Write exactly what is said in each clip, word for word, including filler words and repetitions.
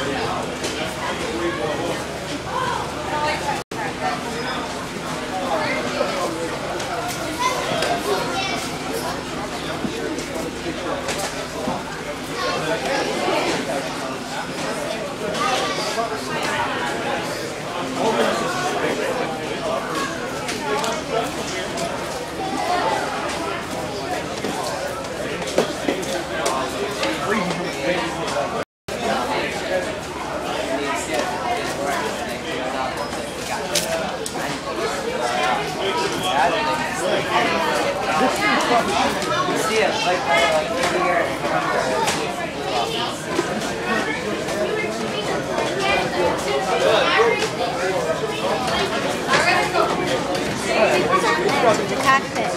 Cockpit.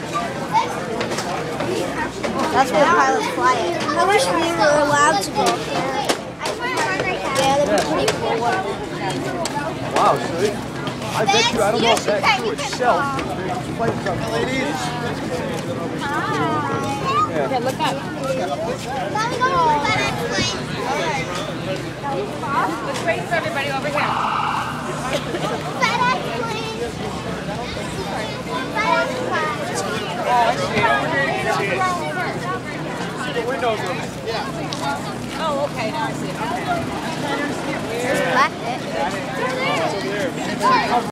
That's where the pilots fly it. I wish we were allowed to go up there. Yeah, that'd be pretty cool. Wow, see? I bet you, I don't know if that's true itself. Ladies. Yeah, look up. Let's wait for everybody over here. Oh, I see it over here. See the windows over there. Yeah. Oh, okay. Now I see it. Okay. There's a black bit. It's over there.